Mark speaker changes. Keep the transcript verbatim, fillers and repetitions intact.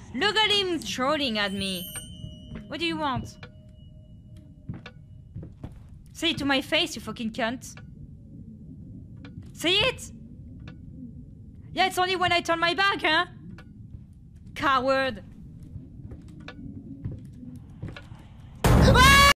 Speaker 1: Look at him trolling at me. What do you want? Say it to my face, you fucking cunt. Say it! Yeah, it's only when I turn my back, huh? Coward.